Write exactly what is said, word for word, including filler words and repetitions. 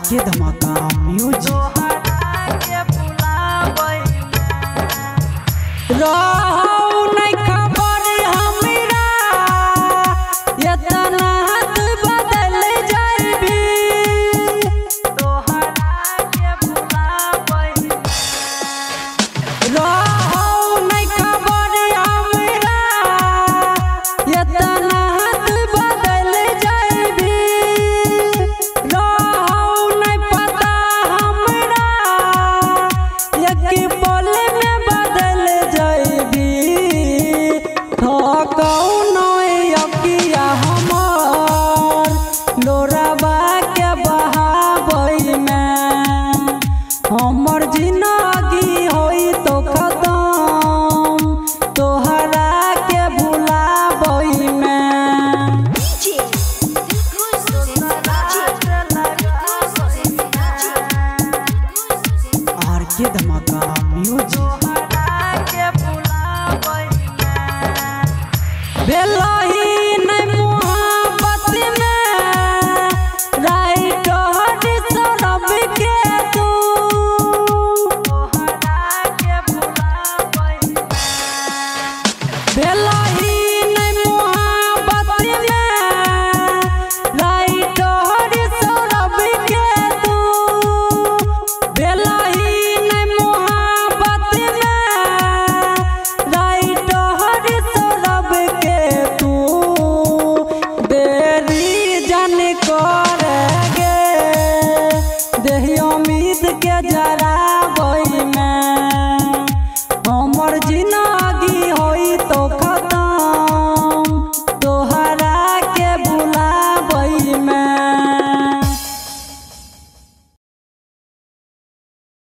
के धमाका म्यूजिक रहू नहीं खबर हमरा इतना हाथ बदल जाइबी तोहरा के बुलाबै रहू नहीं खबर हमरा इतना हाथ बदल जाइबी रहू नहीं पता हमरा एक पल में बदल जाइबी लोराबा के बहाबै में हमर जिंदगी होई तो खत्म तोहरा के भुलाबै में आर के धमाका म्यूजिक बेलही नहीं मोहब्बत में राइट हट सरब के तू तोहरा के भुलाबै बेलही नहीं मोहब्बत में राइट हट सरब के तू बेलही नहीं मोहब्बत में राइट हट सरब के तू देरी जन कर गे देही उम्मीद के जरा